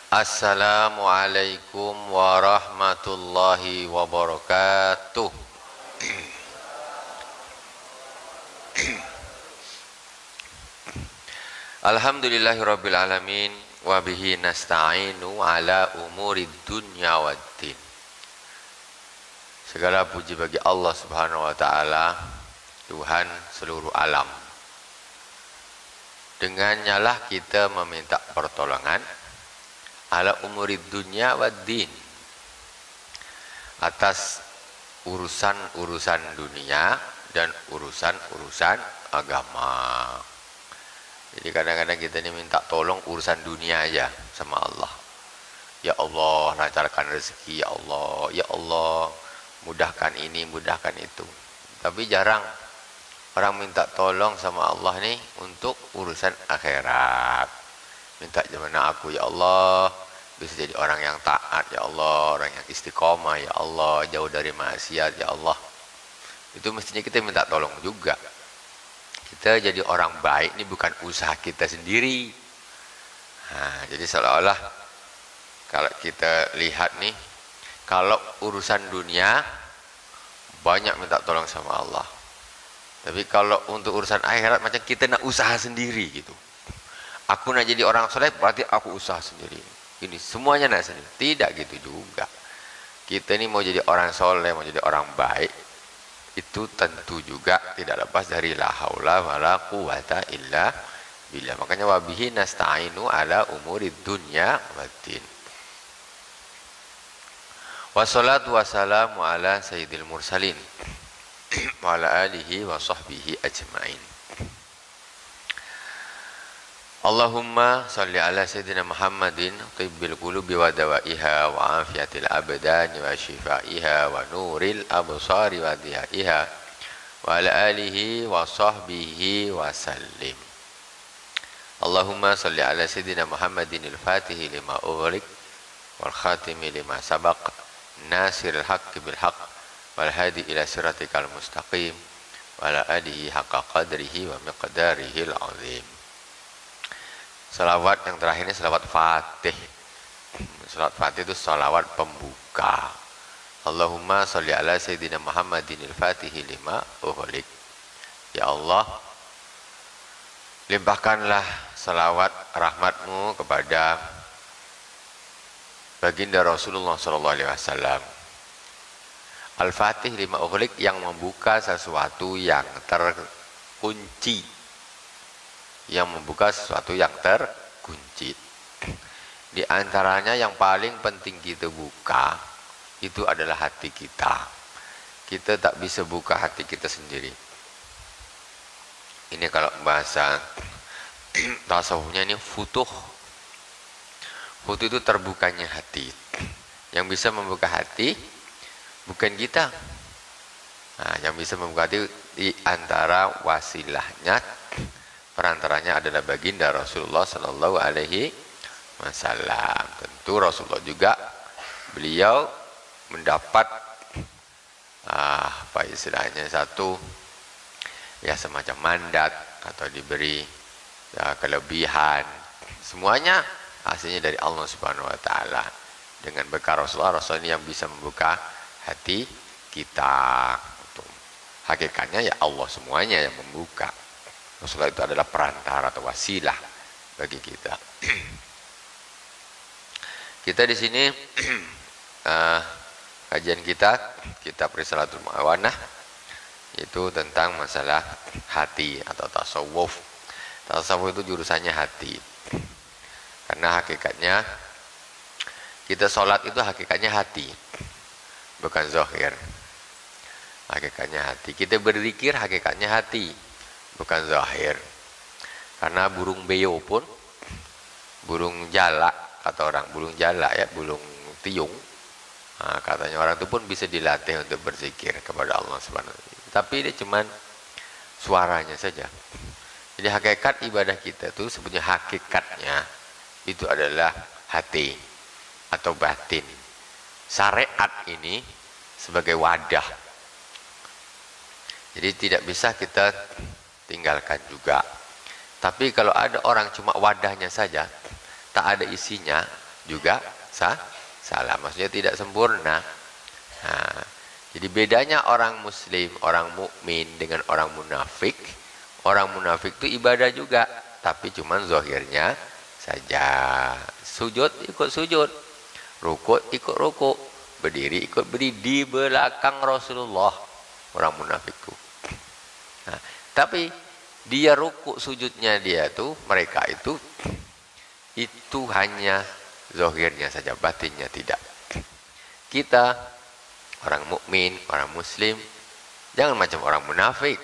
Assalamualaikum warahmatullahi wabarakatuh. Alhamdulillahirabbil alamin wa bihi nasta'inu ala umurid dunya waddin. Segala puji bagi Allah Subhanahu wa taala, Tuhan seluruh alam. Dengannya lah kita meminta pertolongan ala umurid dunya waddin, atas urusan-urusan dunia dan urusan-urusan agama. Jadi kadang-kadang kita ini minta tolong urusan dunia aja sama Allah. Ya Allah, lancarkan rezeki, ya Allah. Ya Allah, mudahkan ini, mudahkan itu. Tapi jarang orang minta tolong sama Allah nih untuk urusan akhirat. Minta gimana aku, ya Allah, bisa jadi orang yang taat, ya Allah, orang yang istiqomah, ya Allah, jauh dari maksiat, ya Allah. Itu mestinya kita minta tolong juga. Kita jadi orang baik ini bukan usaha kita sendiri. Nah, jadi seolah-olah kalau kita lihat nih, kalau urusan dunia banyak minta tolong sama Allah. Tapi kalau untuk urusan akhirat macam kita nak usaha sendiri gitu. Aku nak jadi orang soleh berarti aku usaha sendiri. Ini semuanya nak sendiri. Tidak gitu juga. Kita ini mau jadi orang soleh, mau jadi orang baik, itu tentu juga tidak lepas dari la haula wala quwata illa billah. Makanya wabihi nasta'inu ala umurid dunya waddin. Wassalatu wassalamu ala sayyidil mursalin wa ala alihi wa sahbihi ajma'in. Allahumma salli ala sayyidina Muhammadin tibbil qulubi wa dawaiha wa afiyatil abdani wa shifaiha wa nuril absari wa diyaiha wa ala alihi wa sahbihi wa sallim. Allahumma salli ala sayyidina Muhammadin al-fatihi lima ughliq wal khatimi lima sabaq nasiril haqqi bil haqq wal hadi ila siratikal mustaqim wa ala alihi haqqa qadrihi wa miqdarihi al-azim. Salawat yang terakhir ini salawat Fatih. Salawat Fatih itu salawat pembuka. Allahumma sholli ala sayyidina Muhammadin al-fatihi lima ughliq. Ya Allah, limpahkanlah salawat rahmatmu kepada baginda Rasulullah sallallahu alaihi wasallam. Al-Fatih lima ughliq, yang membuka sesuatu yang terkunci. Yang membuka sesuatu yang terkunci. Di antaranya yang paling penting kita buka itu adalah hati kita. Kita tak bisa buka hati kita sendiri. Ini kalau bahasa tasawufnya ini futuh. Futuh itu terbukanya hati. Yang bisa membuka hati bukan kita. Nah, yang bisa membuka hati di antara wasilahnya, perantaranya adalah baginda Rasulullah sallallahu alaihi wasallam. Tentu Rasulullah juga beliau mendapat apa istilahnya, satu ya semacam mandat atau diberi ya, kelebihan. Semuanya hasilnya dari Allah Subhanahu wa taala. Dengan berkah Rasulullah ini yang bisa membuka hati kita. Hakikatnya ya Allah semuanya yang membuka. Rasulullah itu adalah perantara atau wasilah bagi kita. Kita di sini kajian kita kitab Risalatul Mu'awanah, itu tentang masalah hati atau tasawuf. Tasawuf itu jurusannya hati. Karena hakikatnya kita sholat itu hakikatnya hati, bukan zahir. Hakikatnya hati. Kita berzikir hakikatnya hati, bukan zahir. Karena burung beo pun, burung jalak, kata orang, burung jalak ya, burung tiung, nah, katanya orang itu pun bisa dilatih untuk berzikir kepada Allah Subhanahu wa taala. Tapi dia cuman suaranya saja. Jadi hakikat ibadah kita itu sebenarnya hakikatnya itu adalah hati atau batin. Syariat ini sebagai wadah. Jadi tidak bisa kita tinggalkan juga. Tapi kalau ada orang cuma wadahnya saja, tak ada isinya, juga salah. Maksudnya tidak sempurna. Nah, jadi bedanya orang muslim, orang mukmin dengan orang munafik. Orang munafik itu ibadah juga, tapi cuman zahirnya saja. Sujud ikut sujud, rukuk ikut rukuk, berdiri ikut berdiri di belakang Rasulullah. Orang munafik itu. Nah, tapi dia rukuk sujudnya dia tuh, mereka itu hanya zahirnya saja, batinnya tidak. Kita orang mukmin, orang muslim, jangan macam orang munafik.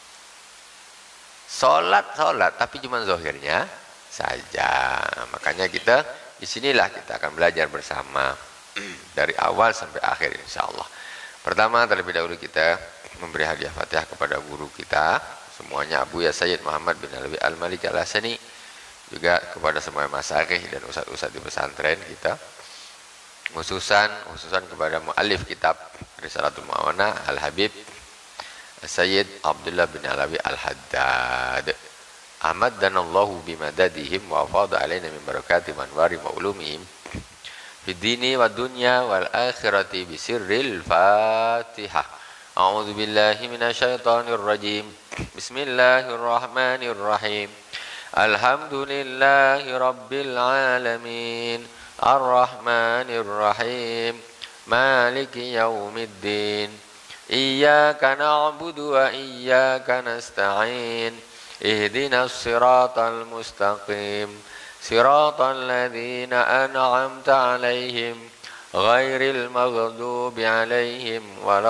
Salat tapi cuma zahirnya saja. Makanya kita di sinilah kita akan belajar bersama dari awal sampai akhir insyaallah. Pertama terlebih dahulu kita memberi hadiah Fatihah kepada guru kita semuanya, Abu Ya Sayyid Muhammad bin Alawi Al-Malik Al-Hasani, juga kepada semua masyayikh dan ustaz-ustaz di pesantren kita, khususan kepada muallif kitab Risalatul Mu'awana Al-Habib Sayyid Abdullah bin Alawi Al-Haddad. Amaddanallahu bimadadihim wa afadha alaina min barakati manwari wa ulumihim fid dini wad dunya wal akhirati bisirril Fatihah. A'udzu billahi minasyaitonir rajim. Bismillahirrahmanirrahim. Alhamdulillahi rabbil alamin. Ar-Rahmanir Rahim. Maliki yaumiddin. Iyyaka na'budu wa iyyaka nasta'in. Ihdinas siratal mustaqim. Siratal ladzina an'amta 'alaihim ghairil maghdubi 'alaihim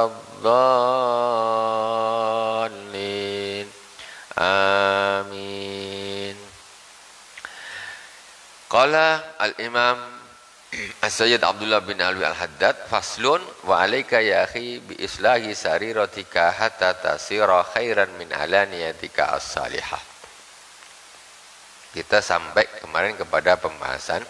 waladdallin. Amin. Qala al-Imam As-Sayyid Abdullah bin Alwi Al-Haddad, faslun wa alayka ya akhi bi islahi sariratika hatta tasira khairan min alaniyatika as-salihah. Kita sampai kemarin kepada pembahasan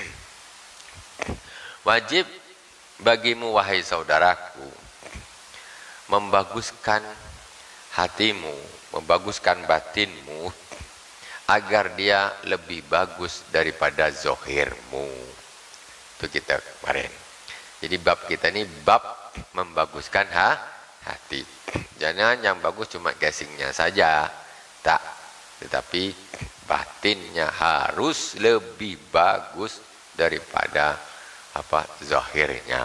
wajib bagimu wahai saudaraku membaguskan hatimu, membaguskan batinmu agar dia lebih bagus daripada zahirmu. Itu kita kemarin. Jadi bab kita ini bab membaguskan hati. Jangan yang bagus cuma casingnya saja, tak. Tetapi batinnya harus lebih bagus daripada zahirnya.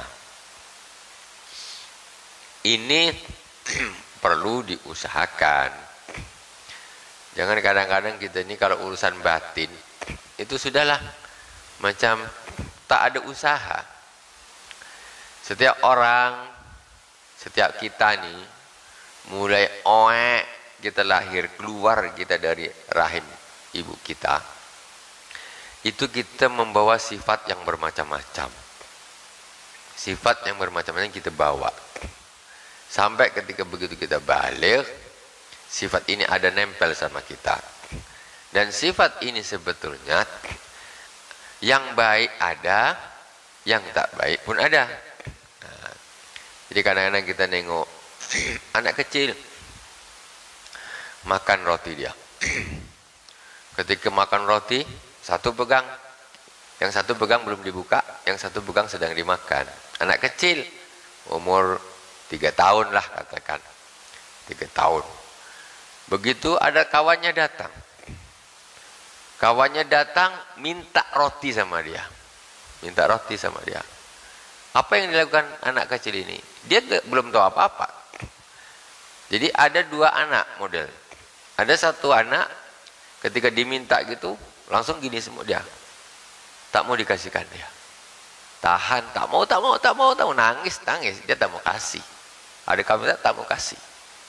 Ini perlu diusahakan. Jangan kadang-kadang kita ini kalau urusan batin itu sudahlah macam tak ada usaha. Setiap orang, setiap kita nih mulai kita lahir, keluar kita dari rahim ibu kita, itu kita membawa sifat yang bermacam-macam. Sifat yang bermacam-macam kita bawa. Sampai ketika begitu kita balik, sifat ini ada nempel sama kita. Dan sifat ini sebetulnya yang baik ada, yang tak baik pun ada. Nah, jadi kadang-kadang kita nengok anak kecil makan roti dia. Ketika makan roti, satu pegang, yang satu pegang belum dibuka, yang satu pegang sedang dimakan. Anak kecil, umur 3 tahun lah katakan, 3 tahun. Begitu ada kawannya datang. Kawannya datang minta roti sama dia. Minta roti sama dia. Apa yang dilakukan anak kecil ini? Dia belum tahu apa-apa. Jadi ada 2 anak model. Ada satu anak ketika diminta gitu langsung gini semua dia. Tak mau dikasihkan dia. Tahan, tak mau, nangis. Dia tak mau kasih. Ada kamu tak mau kasih.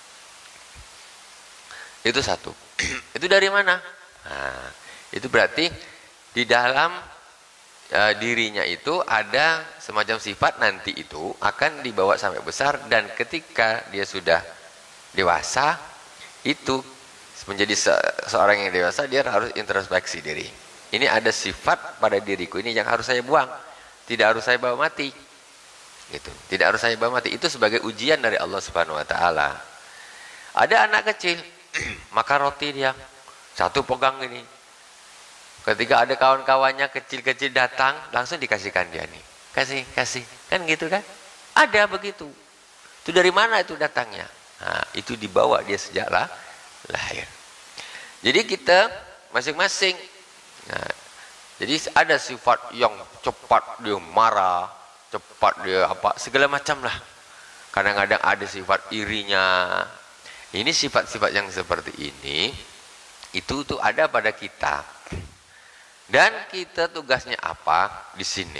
Itu satu. Itu dari mana? Nah, itu berarti di dalam dirinya itu ada semacam sifat, nanti itu akan dibawa sampai besar, dan ketika dia sudah dewasa itu menjadi seorang yang dewasa, dia harus introspeksi diri. Ini ada sifat pada diriku ini yang harus saya buang, tidak harus saya bawa mati. Gitu. Tidak harus saya bawa mati. Itu sebagai ujian dari Allah Subhanahu wa taala. Ada anak kecil makan roti dia, satu pegang ini. Ketika ada kawan-kawannya kecil-kecil datang, langsung dikasihkan dia nih. Kasih. Kan gitu kan? Ada begitu. Itu dari mana itu datangnya? Nah, itu dibawa dia sejak lahir. Jadi kita masing-masing. Nah, jadi ada sifat yang cepat dia marah, cepat dia apa, segala macam lah. Kadang-kadang ada sifat irinya. Ini sifat-sifat yang seperti ini, itu tuh ada pada kita. Dan kita tugasnya apa di sini?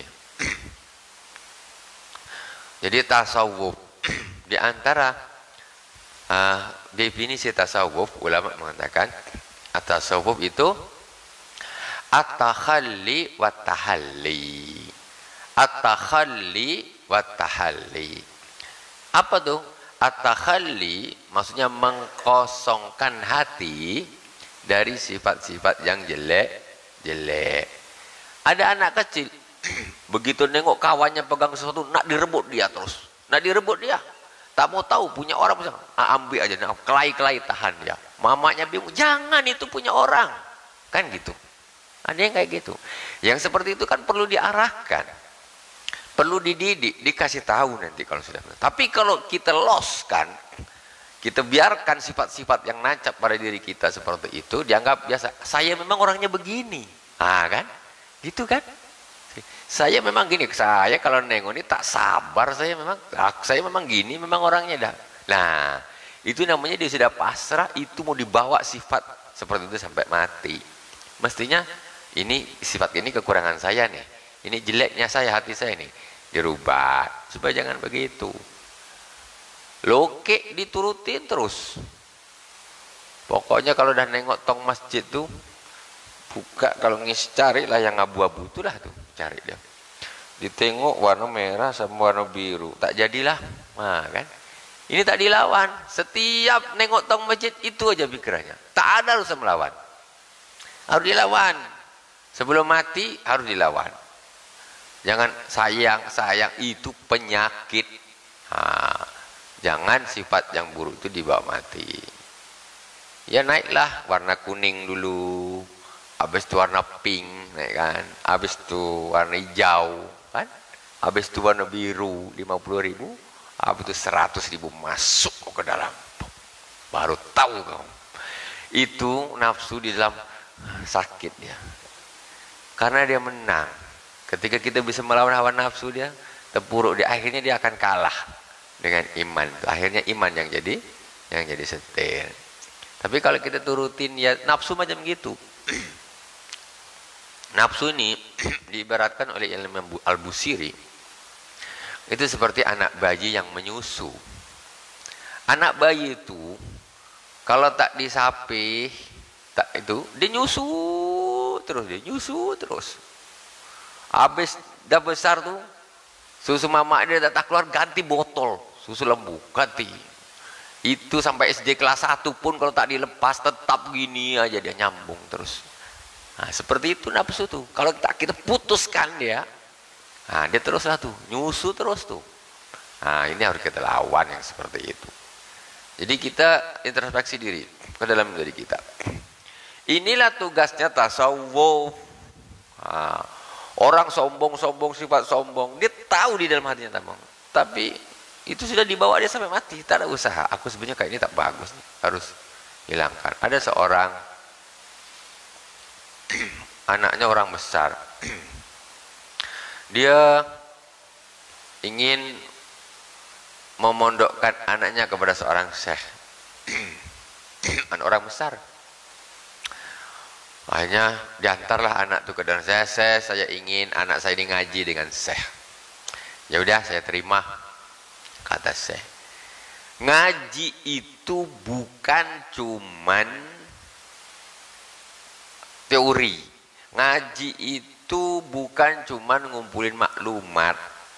Jadi tasawuf, di antara definisi tasawuf, ulama mengatakan tasawuf itu at-takhalli wa tahalli. At-takhalli wa tahalli. Apa tuh? At-takhalli maksudnya mengkosongkan hati dari sifat-sifat yang jelek. Ada anak kecil begitu nengok kawannya pegang sesuatu, nak direbut dia terus. Nak direbut dia. Tak mau tahu punya orang, ambil aja, nah, kelai-kelai tahan dia. Mamanya bingung, jangan itu punya orang. Kan gitu. Ada yang kayak gitu. Yang seperti itu kan perlu diarahkan. Perlu dididik, dikasih tahu nanti kalau sudah. Tapi kalau kita loskan, kita biarkan sifat-sifat yang nancap pada diri kita seperti itu, dianggap biasa. Saya memang orangnya begini. Kan? Gitu kan? Saya memang gini. Saya kalau nengok ini tak sabar. Saya memang gini, memang orangnya dah. Nah, itu namanya dia sudah pasrah, itu mau dibawa sifat seperti itu sampai mati. Mestinya ini sifat ini kekurangan saya nih. Ini jeleknya saya, hati saya nih. Dirubah supaya jangan begitu. Loke diturutin terus. Pokoknya kalau udah nengok tong masjid tuh, buka, kalau ngis cari lah yang abu-abu itulah tuh, cari dia. Ditengok warna merah sama warna biru, tak jadilah. Nah, kan? Ini tak dilawan. Setiap nengok tong masjid itu aja pikirannya. Tak ada harus melawan. Harus dilawan. Sebelum mati harus dilawan. Jangan sayang itu penyakit. Jangan sifat yang buruk itu dibawa mati. Ya naiklah warna kuning dulu, habis itu warna pink, naik kan? Habis itu warna hijau, kan? Habis itu warna biru 50.000, habis itu 100.000 masuk ke dalam. Baru tahu kau. Itu nafsu di dalam sakit dia. Karena dia menang. Ketika kita bisa melawan hawa nafsu dia, terpuruk dia, akhirnya dia akan kalah dengan iman. Akhirnya iman yang jadi setir. Tapi kalau kita turutin ya nafsu macam gitu. Nafsu ini diibaratkan oleh Imam Al-Busiri itu seperti anak bayi yang menyusu. Anak bayi itu kalau tak disapih, tak itu dia nyusu terus. Habis dah besar tuh, susu mama dia tak keluar, ganti botol susu lembu, ganti. Itu sampai SD kelas 1 pun kalau tak dilepas tetap gini aja dia nyambung terus. Nah, seperti itu nafsu tuh. Kalau kita putuskan dia, nah dia teruslah tuh, nyusu terus tuh. Nah, ini harus kita lawan yang seperti itu. Jadi kita introspeksi diri ke dalam diri kita. Inilah tugasnya tasawuf. Orang sombong, sifat sombong, dia tahu di dalam hatinya sombong. Tapi itu sudah dibawa dia sampai mati, tak ada usaha. Aku sebenarnya kayak ini tak bagus, harus hilangkan. Ada seorang anaknya orang besar. Dia ingin memondokkan anaknya kepada seorang syekh. Orang besar. Akhirnya diantarlah anak itu ke dalam saya ingin anak saya ini ngaji dengan syekh. Ya udah saya terima, kata syekh. Ngaji itu bukan cuman teori. Ngaji itu bukan cuman ngumpulin maklumat.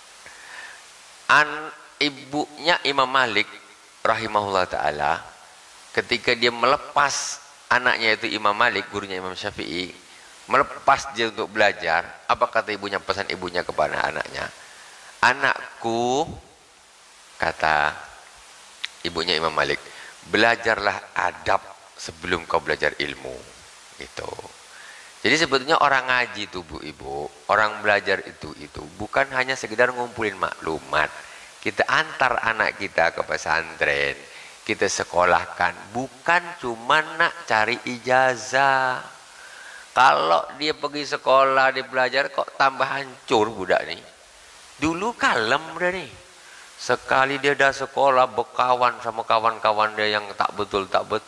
Ibunya Imam Malik rahimahullah ta'ala ketika dia melepas anaknya itu Imam Malik, gurunya Imam Syafi'i, melepas dia untuk belajar, apa kata ibunya, pesan ibunya kepada anaknya? Anakku, kata ibunya Imam Malik, belajarlah adab sebelum kau belajar ilmu. Gitu. Jadi sebetulnya orang ngaji itu Bu Ibu, orang belajar itu bukan hanya sekedar ngumpulin maklumat. Kita antar anak kita ke pesantren, kita sekolahkan, bukan cuma nak cari ijazah. Kalau dia pergi sekolah, dia belajar kok tambah hancur budak nih. Dulu kalem udah nih. Sekali dia dah sekolah berkawan sama kawan-kawan dia yang tak betul,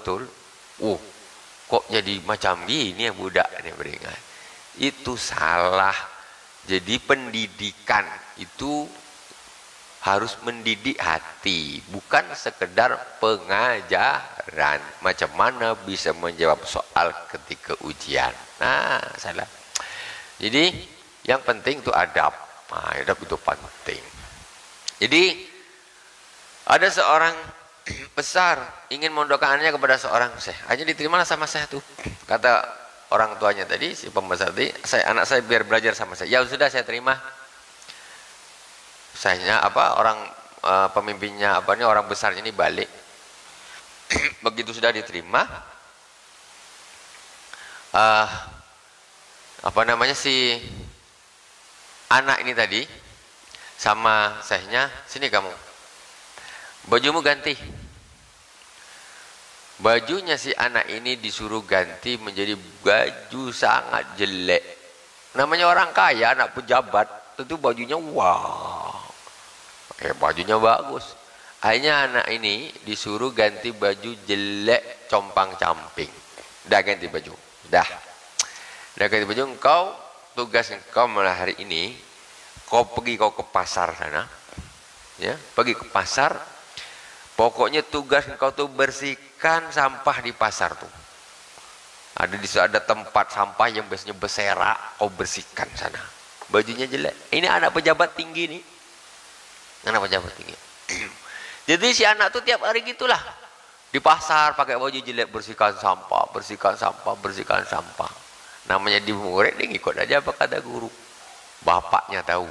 kok jadi macam gini ya budak ini beringat. Itu salah. Jadi pendidikan itu harus mendidik hati, bukan sekedar pengajaran. Macam mana bisa menjawab soal ketika ujian. Nah, salah. Jadi yang penting itu adab. Nah, adab itu penting. Jadi ada seorang besar ingin mondokan anaknya kepada seorang syekh, hanya diterimalah sama syekh tuh. Kata orang tuanya tadi, si pembesar tadi, anak saya biar belajar sama saya. Ya sudah, saya terima. Syekhnya orang pemimpinnya orang besarnya ini balik. Begitu sudah diterima, si anak ini tadi sama syekhnya, sini kamu, bajumu ganti. Bajunya si anak ini disuruh ganti menjadi baju sangat jelek. Namanya orang kaya, anak pejabat, tentu bajunya wah, bajunya bagus. Akhirnya anak ini disuruh ganti baju jelek compang camping. Dah ganti baju, dah ganti baju. Tugas engkau malah hari ini, kau pergi ke pasar sana, ya, pergi ke pasar. Pokoknya tugas engkau tuh bersihkan sampah di pasar tuh. Ada tempat sampah yang biasanya berserak, kau bersihkan sana. Bajunya jelek. Ini anak pejabat tinggi nih. Anak pejabat tinggi. Jadi si anak tuh tiap hari gitulah. Di pasar pakai baju jelek, bersihkan sampah, bersihkan sampah, bersihkan sampah. Namanya di murid, dia ngikut aja apa kata guru. Bapaknya tahu.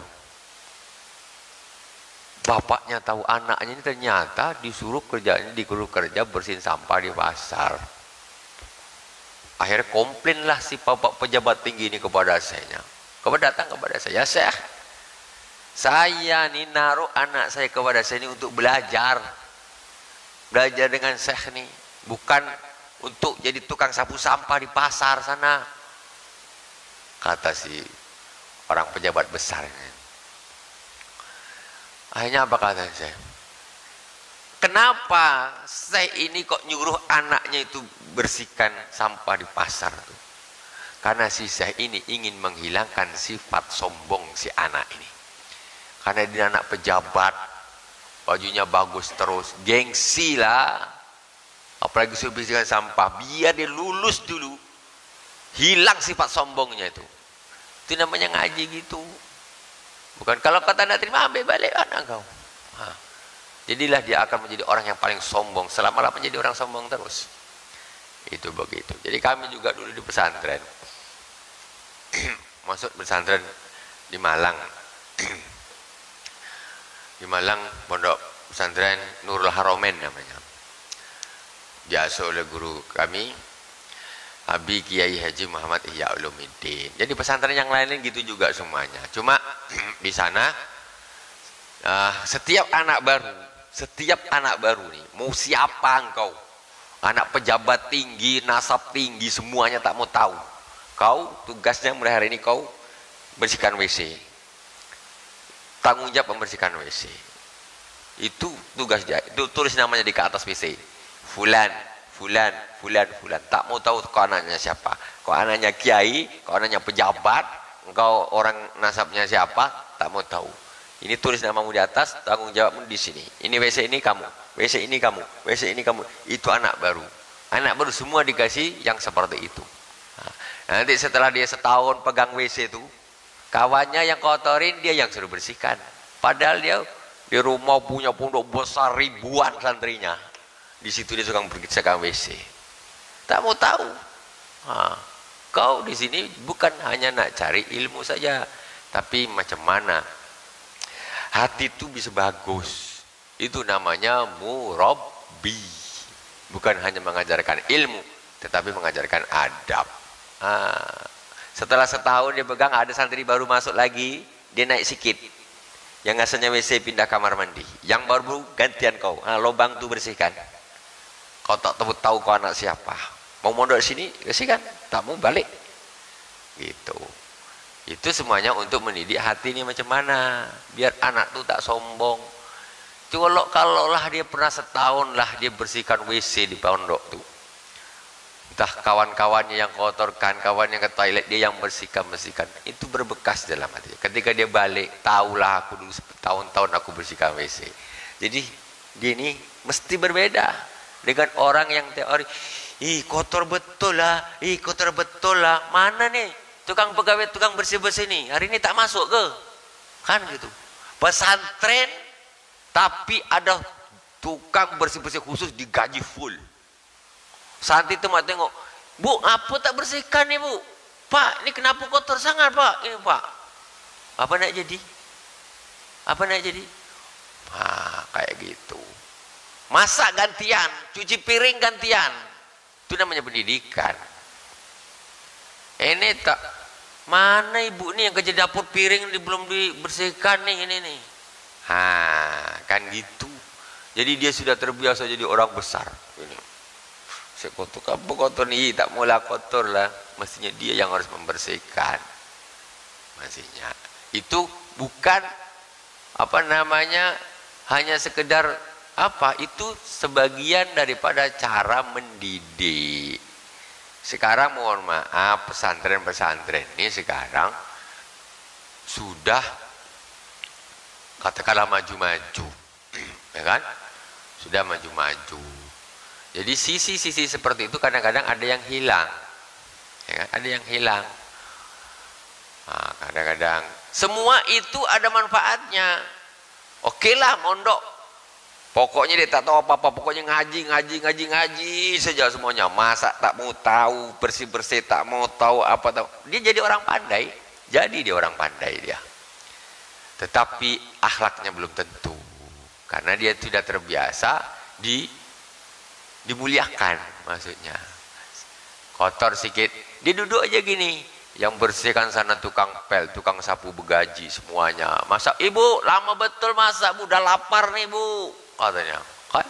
Bapaknya tahu anaknya ini ternyata disuruh kerja bersihin sampah di pasar. Akhirnya komplainlah si bapak pejabat tinggi ini kepada saya. Datang kepada saya, Syekh, saya nih naruh anak saya kepada saya ini untuk belajar dengan Syekh nih, bukan untuk jadi tukang sapu sampah di pasar sana. Kata si orang pejabat besar. Akhirnya apa kata saya? Kenapa saya ini kok nyuruh anaknya itu bersihkan sampah di pasar tuh? Karena si saya ini ingin menghilangkan sifat sombong si anak ini. Karena dia anak pejabat, bajunya bagus terus, gengsi lah. Apalagi suruh bersihkan sampah, biar dia lulus dulu, hilang sifat sombongnya itu. Itu namanya ngaji gitu. Bukan kalau kata nak terima, ambil balik anak kau. Jadilah dia akan menjadi orang yang paling sombong, selama-lamanya menjadi orang sombong terus. Itu begitu. Jadi kami juga dulu di pesantren. Masuk pesantren di Malang. Di Malang, pondok pesantren Nurul Haromen namanya. Biasa oleh guru kami, Abi Kiai Haji Muhammad Ihya Ulumuddin. Jadi pesantren yang lainnya gitu juga semuanya. Cuma di sana setiap anak baru nih, mau siapa engkau, anak pejabat tinggi, nasab tinggi, semuanya tak mau tahu. Kau tugasnya mulai hari ini kau bersihkan WC. Tanggung jawab membersihkan WC. Itu tugas dia. Itu tulis namanya di atas WC. Fulan. Tak mau tahu kau anaknya siapa. Kau anaknya kiai, kau anaknya pejabat, engkau orang nasabnya siapa, tak mau tahu. Ini tulis namamu di atas, tanggung jawabmu di sini. Ini WC ini kamu, WC ini kamu, WC ini kamu. Itu anak baru. Anak baru semua dikasih yang seperti itu. Nah, nanti setelah dia setahun pegang WC itu, kawannya yang kotorin, dia yang suruh bersihkan. Padahal dia di rumah punya pondok besar ribuan santrinya. Di situ dia suka bersihkan WC. Tak mau tahu. Kau di sini bukan hanya nak cari ilmu saja, tapi macam mana hati itu bisa bagus. Itu namanya murabbi. Bukan hanya mengajarkan ilmu, tetapi mengajarkan adab. Setelah setahun dia pegang, ada santri baru masuk lagi, dia naik sikit. Yang asalnya WC pindah kamar mandi. Yang baru gantian kau. Lubang tu bersihkan. Kau tak tahu kau anak siapa. Mau mondok sini, bersihkan. Tak mau balik. Gitu. Itu semuanya untuk mendidik hati ini macam mana. Biar anak tu tak sombong. Kalau lah dia pernah setahun lah dia bersihkan WC di pondok tu. Entah kawan-kawannya yang kotorkan, kawan yang ke toilet, dia yang bersihkan. Itu berbekas dalam hati. Ketika dia balik, tahulah aku dulu tahun-tahun aku bersihkan WC. Jadi dia ini mesti berbeda dengan orang yang teori, kotor betul lah, kotor betul lah. Mana nih tukang pegawai, tukang bersih-bersih nih, hari ini tak masuk ke? Kan gitu. Pesantren, tapi ada tukang bersih-bersih khusus digaji full. Santri itu mau tengok, Bu, apa tak bersihkan nih Bu? Pak, ini kenapa kotor sangat Pak? Ini Pak, apa nak jadi? Apa nak jadi? Kayak gitu. Masak gantian, cuci piring gantian. Itu namanya pendidikan. Ini tak, mana ibu nih yang kerja dapur piring belum dibersihkan nih ini nih. Kan gitu. Jadi dia sudah terbiasa jadi orang besar. Ini. Saya kotor nih, tak mula kotor lah. Mestinya dia yang harus membersihkan. Mestinya. Itu bukan hanya sekedar itu sebagian daripada cara mendidik. Sekarang mohon maaf, pesantren-pesantren ini sekarang sudah katakanlah maju-maju. Ya kan? Sudah maju-maju. Jadi sisi-sisi seperti itu kadang-kadang ada yang hilang. Ya kan? Ada yang hilang. Kadang-kadang semua itu ada manfaatnya. Oke lah mondok. Pokoknya dia tak tahu apa-apa, pokoknya ngaji saja semuanya. Masak tak mau tahu, bersih-bersih tak mau tahu apa tahu. Dia jadi orang pandai. Jadi dia orang pandai dia. Tetapi akhlaknya belum tentu. Karena dia sudah terbiasa dimuliakan maksudnya. Kotor sedikit, dia duduk aja gini. Yang bersihkan sana tukang pel, tukang sapu begaji semuanya. Masak, Ibu lama betul masak Bu, udah lapar nih Bu, katanya. Kan?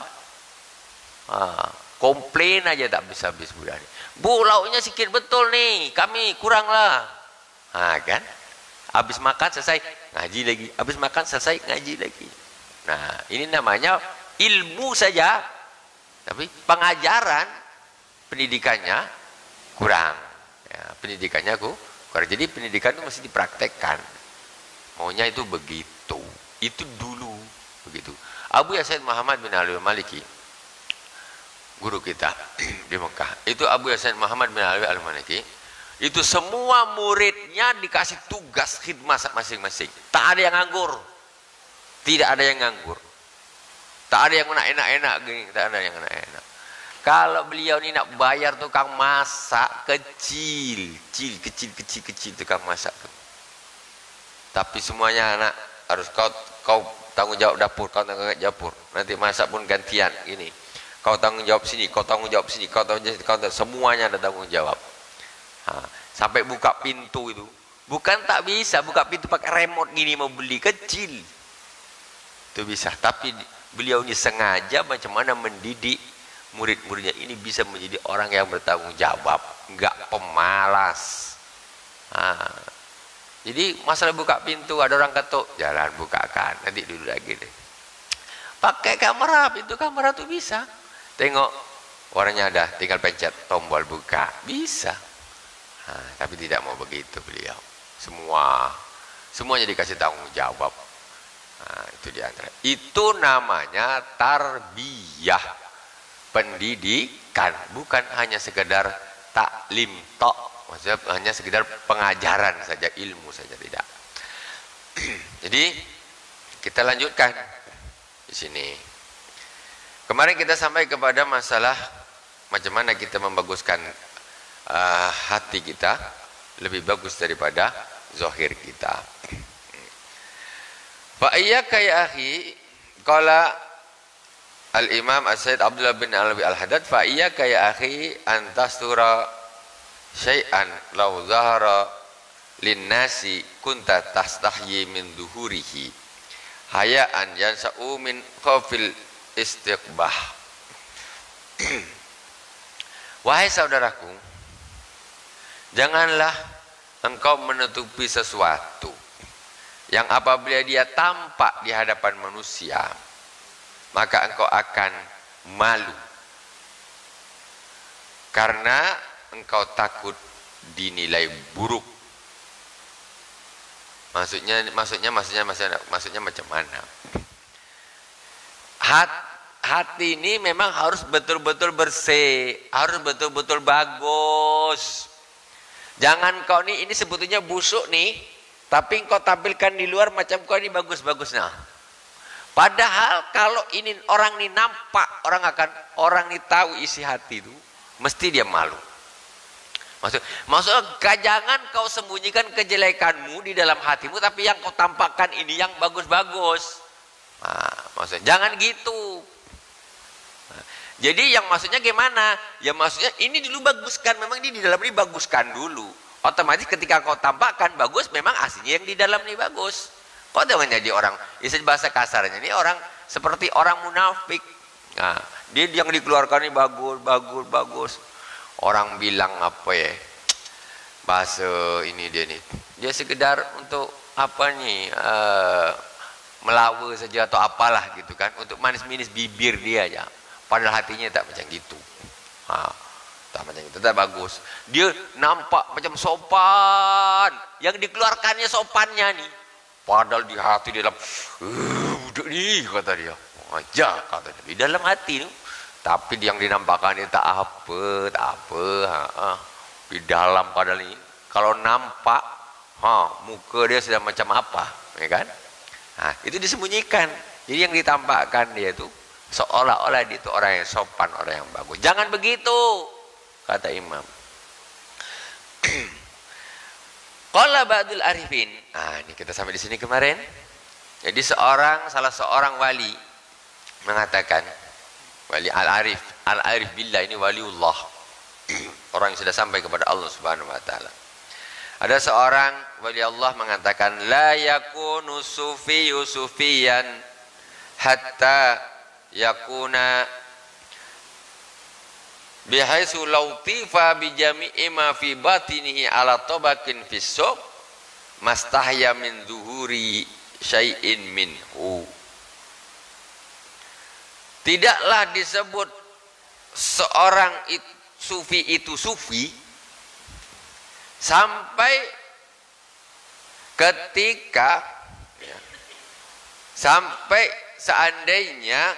Komplain aja tak bisa-habis budak ini. Bu lauknya sedikit betul nih, kami kurang lah. Kan? Habis makan selesai ngaji lagi, habis makan selesai ngaji lagi. Nah ini namanya ilmu saja. Tapi pengajaran, pendidikannya kurang. Ya, pendidikannya kurang. Jadi pendidikan itu mesti dipraktekkan. Maunya itu begitu. Itu dulu begitu. Abu Yasin Muhammad bin Ali al-Maliki, guru kita di Mekah. Itu Abu Yasin Muhammad bin Ali al-Maliki. Itu semua muridnya dikasih tugas khidmat masing-masing. Tak ada yang nganggur. Tidak ada yang nganggur. Tak ada yang enak-enak gini, tak ada yang enak-enak. Kalau beliau ini nak bayar tukang masak kecil tukang masak tu. Tapi semuanya anak harus kau tanggung jawab dapur, kau tanggung jawab dapur. Nanti masak pun gantian gini. Kau tanggung jawab sini, kau tanggung jawab sini, kau tanggung jawab sini, semuanya ada tanggung jawab. Sampai buka pintu itu. Bukan tak bisa buka pintu pakai remote gini mau beli kecil. Itu bisa, tapi beliau ini sengaja macam mana mendidik murid-muridnya ini bisa menjadi orang yang bertanggung jawab, enggak pemalas. Jadi masalah buka pintu, ada orang ketuk, jalan bukakan, nanti duduk lagi deh. Pakai kamera, pintu kamera tuh bisa. Tengok orangnya ada, tinggal pencet tombol buka, bisa. Tapi tidak mau begitu beliau. Semuanya dikasih tanggung jawab. Itu diantara. Itu namanya tarbiyah, pendidikan, bukan hanya sekedar taklim tok, maksudnya hanya sekedar pengajaran saja, ilmu saja, tidak. Jadi kita lanjutkan di sini. Kemarin kita sampai kepada masalah macam mana kita membaguskan hati kita lebih bagus daripada zahir kita. Fa iyyaka ya akhi, qala Al-Imam As-Sayyid Abdullah bin Alawi Al-Haddad, fa iyyaka ya akhi an tastura syai'an law zahara linnasi kunta tastahyi min duhurihi hayaan yansa'u min khafil istiqbah. Wahai saudaraku, janganlah engkau menutupi sesuatu yang apabila dia tampak di hadapan manusia, maka engkau akan malu karena engkau takut dinilai buruk. Maksudnya macam mana? Hati ini memang harus betul-betul bersih, harus betul-betul bagus. Jangan kau ini sebetulnya busuk nih, tapi kau tampilkan di luar macam kau ini bagus-bagus. Nah, padahal kalau ini orang ini nampak, orang ini tahu isi hati itu, mesti dia malu. Maksudnya jangan kau sembunyikan kejelekanmu di dalam hatimu, tapi yang kau tampakkan ini yang bagus-bagus. Nah, maksudnya jangan gitu. Nah, jadi yang maksudnya gimana? Ya maksudnya ini dulu baguskan, memang ini di dalam ini baguskan dulu. Otomatis ketika kau tampakkan bagus, memang aslinya yang di dalam ini bagus. Kau jangan jadi orang, istilah bahasa kasarnya ini orang seperti orang munafik. Nah, dia yang dikeluarkan ini bagus. Orang bilang apa ya, bahasa ini dia sekedar untuk apa nih, melawa saja atau apalah gitu kan, untuk manis-manis bibir dia aja, padahal hatinya tak macam gitu. Tak macam itu, tak bagus. Dia nampak macam sopan, yang dikeluarkannya sopannya nih, padahal di hati dalam budak nih kata dia, aja kata dia di dalam hati nih. Tapi yang dinampakkan itu tak apa. Di dalam padahal ini, kalau nampak, muka dia sudah macam apa, ya kan? Nah, itu disembunyikan. Jadi yang ditampakkan dia itu seolah-olah dia itu orang yang sopan, orang yang bagus. Jangan begitu, kata Imam. Qala ba'dul arifin. Nah, ini kita sampai di sini kemarin. Jadi salah seorang wali mengatakan, wali al-arif billah, ini waliullah, orang yang sudah sampai kepada Allah Subhanahu wa taala. Ada seorang wali Allah mengatakan, la yakunu sufiyyu sufiyan hatta yakuna bihaitsu law tifa bi jami'i ma fi batinihi ala tabaqin fis suq mastahya min zuhuri syai'in minhu. Tidaklah disebut seorang sufi itu sufi sampai ketika sampai seandainya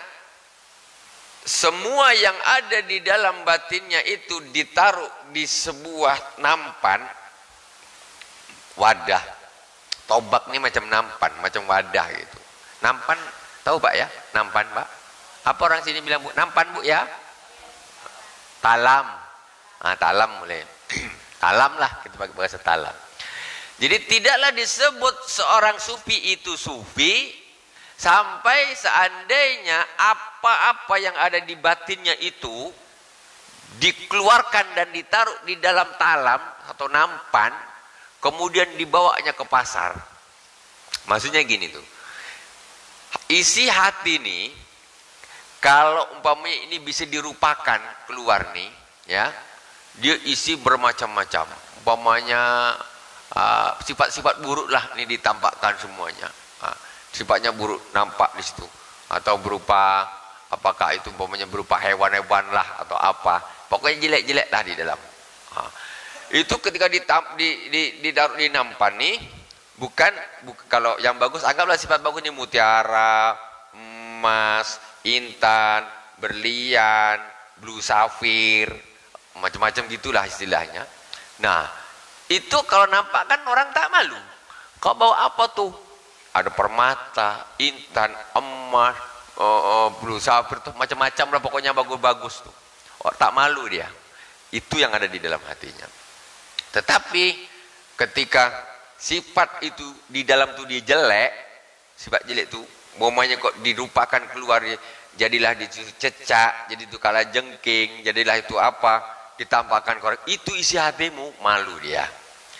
semua yang ada di dalam batinnya itu ditaruh di sebuah nampan, wadah. Tobak ini macam nampan, macam wadah gitu. Nampan, tahu Pak ya? Nampan Pak? Apa orang sini bilang, Bu? Nampan Bu ya? Talam. Talam boleh. Talam lah, kita pakai bahasa talam. Jadi tidaklah disebut seorang sufi itu sufi sampai seandainya apa-apa yang ada di batinnya itu dikeluarkan dan ditaruh di dalam talam atau nampan, kemudian dibawanya ke pasar. Maksudnya gini tuh, isi hati nih, kalau umpamanya ini bisa dirupakan keluar nih, ya, dia isi bermacam-macam. Umpamanya sifat-sifat buruk lah ini ditampakkan semuanya. Sifatnya buruk nampak di situ, atau berupa apakah itu umpamanya berupa hewan-hewan lah atau apa. Pokoknya jelek-jelek lah di dalam. Itu ketika ditaruh di nampan nih, bukan kalau yang bagus anggaplah sifat bagus ini mutiara, emas, intan, berlian, blue safir, macam-macam gitulah istilahnya. Nah, itu kalau nampak kan orang tak malu. Kau bawa apa tuh? Ada permata, intan, emas, blue safir tuh macam-macam lah, pokoknya bagus-bagus tuh. Tak malu dia. Itu yang ada di dalam hatinya. Tetapi ketika sifat itu di dalam tuh dia jelek, sifat jelek tuh bomanya kok dirupakan keluar, jadilah dicecak, jadi itu kala jengking, jadilah itu apa, ditampakkan korek, itu isi hatimu, malu dia.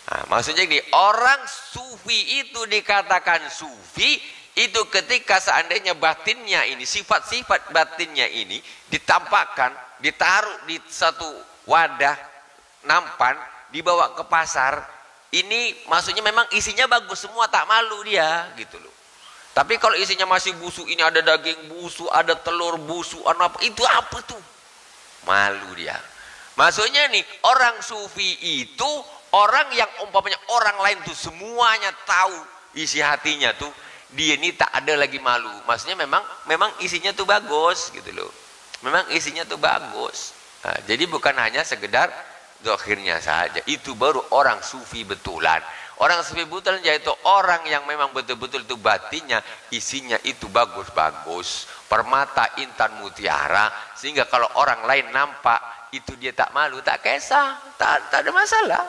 Nah, maksudnya ini orang sufi itu dikatakan sufi itu ketika seandainya batinnya ini, sifat-sifat batinnya ini ditampakkan, ditaruh di satu wadah nampan, dibawa ke pasar, ini maksudnya memang isinya bagus semua, tak malu dia gitu loh. Tapi kalau isinya masih busuk, ini ada daging busuk, ada telur busuk, apa itu apa tuh? Malu dia. Maksudnya nih, orang sufi itu orang yang umpamanya orang lain tuh semuanya tahu isi hatinya tuh, dia ini tak ada lagi malu. Maksudnya memang isinya tuh bagus gitu loh. Memang isinya tuh bagus. Nah, jadi bukan hanya sekedar zahirnya saja. Itu baru orang sufi betulan. Orang sufi betulan yaitu orang yang memang betul-betul itu batinnya, isinya itu bagus-bagus. Permata, intan, mutiara. Sehingga kalau orang lain nampak, itu dia tak malu, tak kesah, tak ada masalah.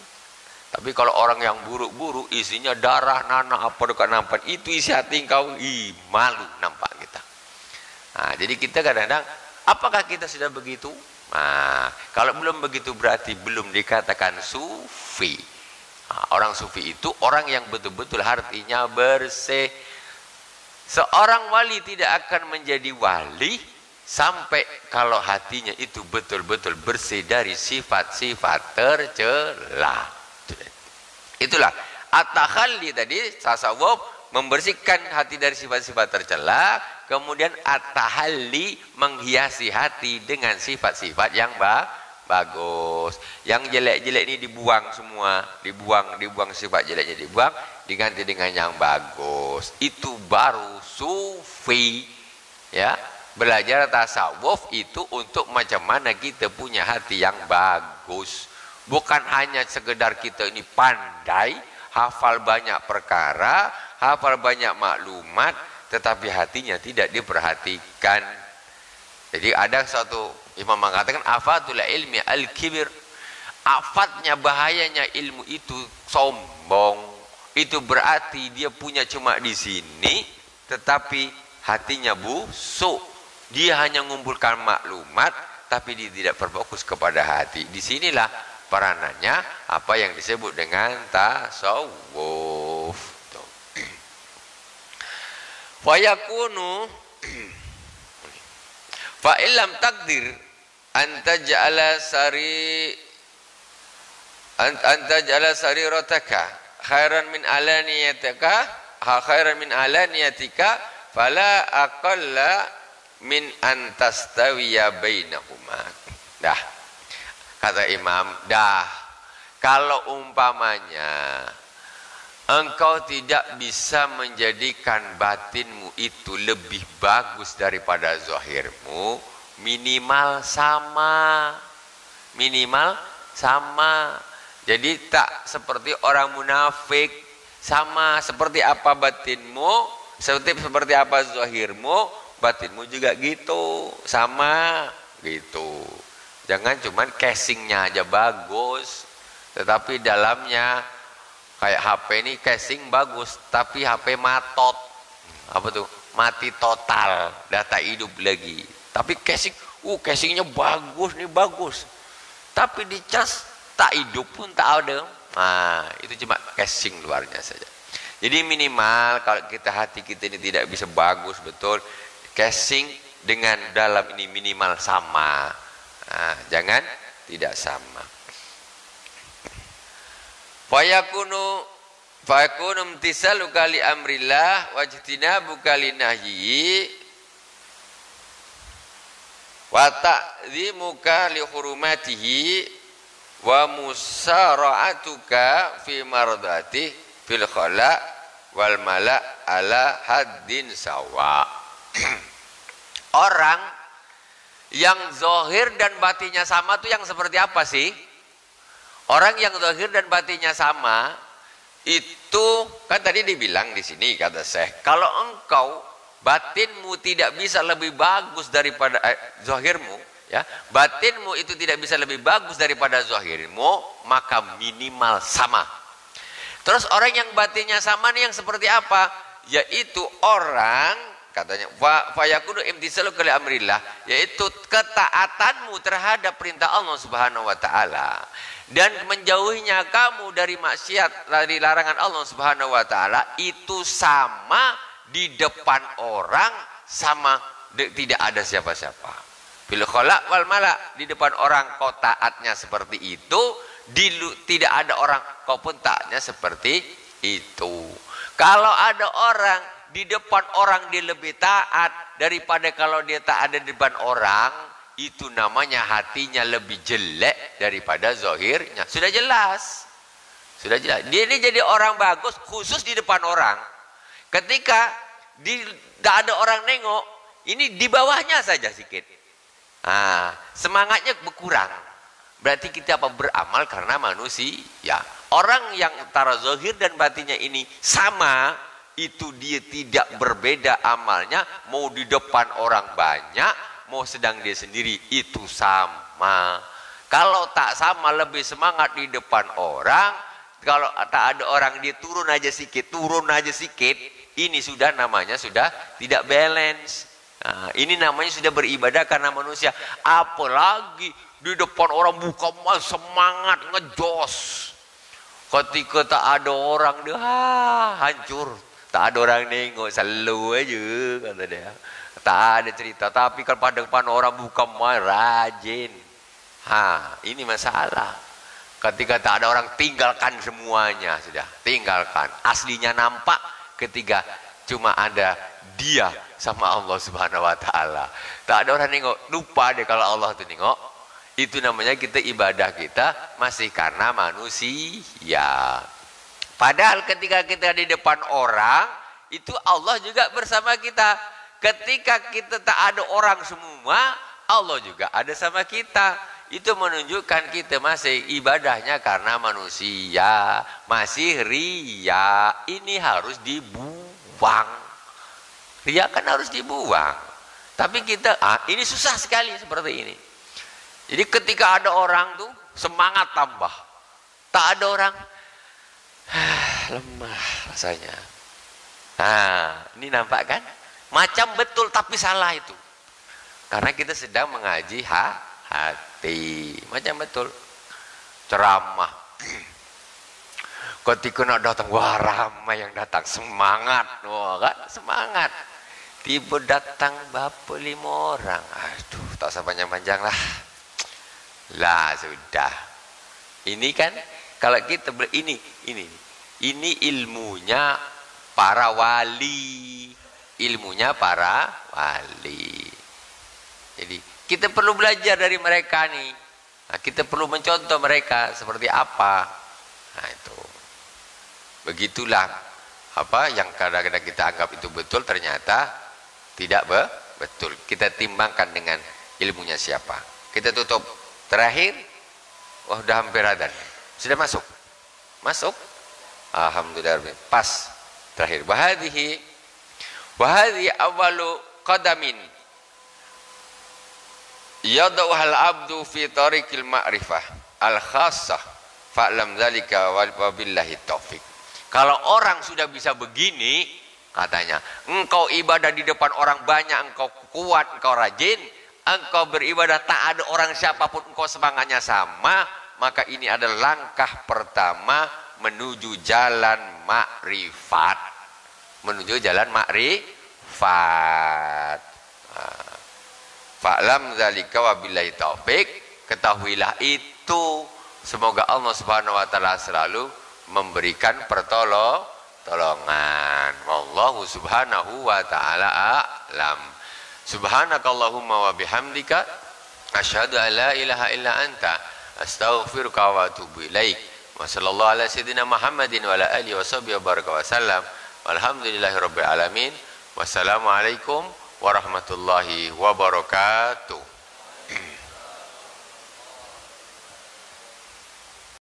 Tapi kalau orang yang buruk-buruk, isinya darah, nanah, apa dekat nampak, itu isi hati engkau, malu nampak kita. Nah, jadi kita kadang-kadang, apakah kita sudah begitu? Nah, kalau belum begitu berarti belum dikatakan sufi. Nah, orang sufi itu orang yang betul-betul hatinya bersih. Seorang wali tidak akan menjadi wali sampai kalau hatinya itu betul-betul bersih dari sifat-sifat tercela. Itulah at-takhalli tadi, tasawuf membersihkan hati dari sifat-sifat tercela, kemudian at-tahalli menghiasi hati dengan sifat-sifat yang bagus. Yang jelek-jelek ini dibuang semua, dibuang sifat jeleknya dibuang, diganti dengan yang bagus. Itu baru sufi. Ya, belajar tasawuf itu untuk macam mana kita punya hati yang bagus. Bukan hanya sekedar kita ini pandai, hafal banyak perkara, hafal banyak maklumat, tetapi hatinya tidak diperhatikan. Jadi ada suatu imam mengatakan afatul ilmi al-kibir. Afatnya, bahayanya ilmu itu sombong. Itu berarti dia punya cuma di sini, tetapi hatinya busuk. Dia hanya mengumpulkan maklumat, tapi dia tidak berfokus kepada hati. Disinilah peranannya apa yang disebut dengan tasawuf. Fayakunu fa illam takdir anta ja'ala sarirataka khairan min alaniyatika fala aqalla min antastawiya bainahuma. Dah. Kata imam, kalau umpamanya engkau tidak bisa menjadikan batinmu itu lebih bagus daripada zahirmu, minimal sama. Jadi tak seperti orang munafik, sama seperti apa batinmu, seperti apa zahirmu, batinmu juga gitu, sama gitu. Jangan cuman casingnya aja bagus, tetapi dalamnya kayak HP ini casing bagus, tapi HP matot. Apa tuh? Mati total, data hidup lagi. Tapi casing, casingnya bagus nih, bagus. Tapi dicas tak hidup pun tak ada. Nah, itu cuma casing luarnya saja. Jadi minimal kalau hati kita ini tidak bisa bagus betul, casing dengan dalam ini minimal sama. Nah, jangan tidak sama. Fayakunu imtisaluka li amrillah wajtinabuka li nahyi wa ta'zimuka li hurumatihi wa musara'atuka fi mardati fil khala wal mala ala haddin sawa. Orang yang zahir dan batinnya sama tuh yang seperti apa sih? Orang yang zahir dan batinnya sama itu kan tadi dibilang di sini kata Syekh, kalau engkau batinmu tidak bisa lebih bagus daripada zahirmu, ya, batinmu itu tidak bisa lebih bagus daripada zahirmu, maka minimal sama. Terus orang yang batinnya sama nih yang seperti apa? Yaitu orang katanya fa yakunu imtisalu li amrillah, yaitu ketaatanmu terhadap perintah Allah Subhanahu wa taala dan menjauhinya kamu dari maksiat, dari larangan Allah Subhanahu wa taala, itu sama di depan orang, sama tidak ada siapa-siapa. Bil khala wal mala, di depan orang kau taatnya seperti itu, tidak ada orang kau pun taatnya seperti itu. Kalau ada orang di depan orang dia lebih taat daripada kalau dia tak ada di depan orang, itu namanya hatinya lebih jelek daripada zahirnya. Sudah jelas. Sudah jelas. Dia ini jadi orang bagus khusus di depan orang. Ketika tak ada orang nengok, ini di bawahnya saja sedikit. Semangatnya berkurang. Berarti kita beramal karena manusia. Orang yang antara zahir dan batinnya ini sama, itu dia tidak berbeda amalnya, mau di depan orang banyak, mau sedang dia sendiri, itu sama. Kalau tak sama, lebih semangat di depan orang, kalau tak ada orang dia turun aja sedikit, ini sudah namanya sudah tidak balance. Ini namanya sudah beribadah karena manusia. Apalagi di depan orang buka semangat ngejos. Ketika tak ada orang dia hancur. Tak ada orang nengok, selalu aja kata dia. Tak ada cerita. Tapi kalau pada depan orang buka rajin. Ini masalah. Ketika tak ada orang, tinggalkan semuanya sudah. Tinggalkan. Aslinya nampak ketika cuma ada dia sama Allah Subhanahu wa taala. Tak ada orang nengok, lupa deh kalau Allah itu nengok. Itu namanya kita ibadah kita masih karena manusia. Padahal ketika kita di depan orang, itu Allah juga bersama kita. Ketika kita tak ada orang semua, Allah juga ada sama kita. Itu menunjukkan kita masih ibadahnya karena manusia. Masih ria. Ini harus dibuang. Ria kan harus dibuang. Tapi kita, ini susah sekali seperti ini. Jadi ketika ada orang tuh semangat tambah. Tak ada orang, lemah rasanya. Ini nampak kan? Macam betul tapi salah itu. Karena kita sedang mengaji hati. Macam betul. Ceramah. Ketika nak datang, wah ramai yang datang. Semangat. Wah kan? Semangat. Tiba datang berapa 5 orang. Aduh, tak usah panjang-panjang lah. Lah sudah. Ini kan kalau kita ini ilmunya para wali. Ilmunya para wali. Jadi kita perlu belajar dari mereka nih. Kita perlu mencontoh mereka seperti apa. Itu. Begitulah apa yang kadang-kadang kita anggap itu betul ternyata tidak betul. Kita timbangkan dengan ilmunya siapa. Kita tutup. Terakhir, udah hampir adzan. Sudah masuk? Masuk? Alhamdulillah. Pas. Terakhir. Wahadihi awalu qadamin yadauhal abdu fi tariqil ma'rifah al-khassah fa'lam dzalika wabillahi taufik. Kalau orang sudah bisa begini, katanya, engkau ibadah di depan orang banyak, engkau kuat, engkau rajin, engkau beribadah tak ada orang siapapun, engkau semangatnya sama, maka ini adalah langkah pertama menuju jalan makrifat. Menuju jalan makrifat. Fa'lam dzalika wabillahi taufik. Ketahuilah itu. Semoga Allah Subhanahu wa taala selalu memberikan pertolongan. Wallahu subhanahu wa ta'ala a'lam. Subhanakallahumma wa bihamdika asyhadu an la ilaha illa anta astaghfiruka wa atubu ilaik. Wa sallallahu ala sayyidina Muhammadin wa ala alihi wa sahbihi wa baraka wa sallam. Walhamdulillahirabbil alamin. Wassalamualaikum warahmatullahi wabarakatuh.